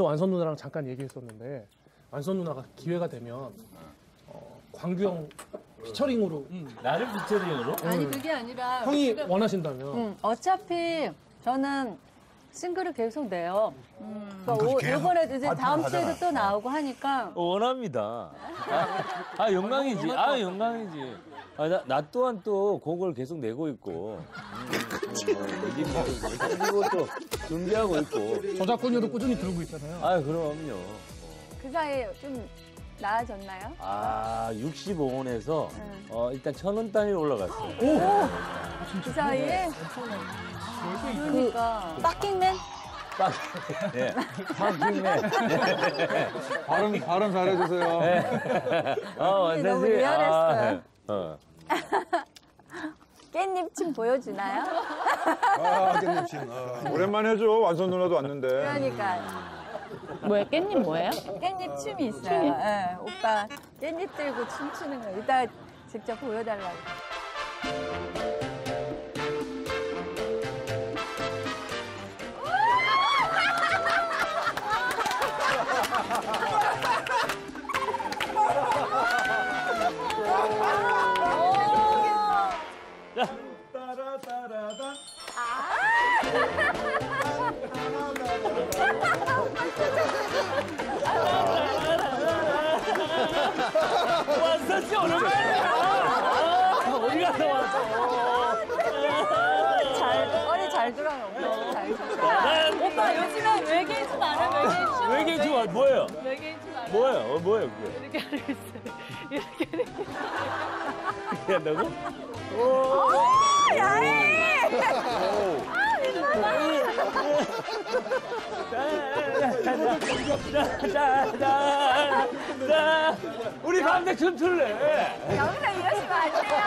완선 누나랑 잠깐 얘기했었는데 완선 누나가 기회가 되면 광규형 피처링으로 나를 피처링으로? 아니 그게 아니라 형이 지금, 원하신다면 어차피 저는 싱글을 계속 내요. 그렇게 계속 이번에도 이제 다음 발표를 주에도 또 나오고 하니까 원합니다. 영광이지. 영광이지. 나 또한 또 곡을 계속 내고 있고. 그리고 또 준비하고 있고. 저작권료도 꾸준히 들고 있잖아요. 그럼요. 그 사이에 좀 나아졌나요? 65원에서 일단 1,000원 단위로 올라갔어요. 그 사이에? 그러니까. 빡킹맨? 네. 빡킹맨. 발음 잘해주세요. 너무 리얼했어요. 깻잎 침 보여주나요? 깻잎 오랜만에 해줘. 완선 누나도 왔는데. 그러니까. 뭐야, 깻잎 뭐예요? 깻잎 춤이 있어요. 네, 오빠 깻잎 들고 춤추는 거 이따 직접 보여달라고. 왔어, 진짜 오랜만이야. 어디 갔다 왔어? 머리 잘 돌아가. 오빠 잘 쳤어. 오빠 요즘에 외계인 춤 알아? 외계인 춤 뭐예요? 외계인 춤 알아? 뭐예요? 뭐예요, 그게? 이렇게 하고 있어요. 이렇게. 이렇게 한다고? 야해! 우리 가운데 춤출래. 여기서 이러시면 안 돼요.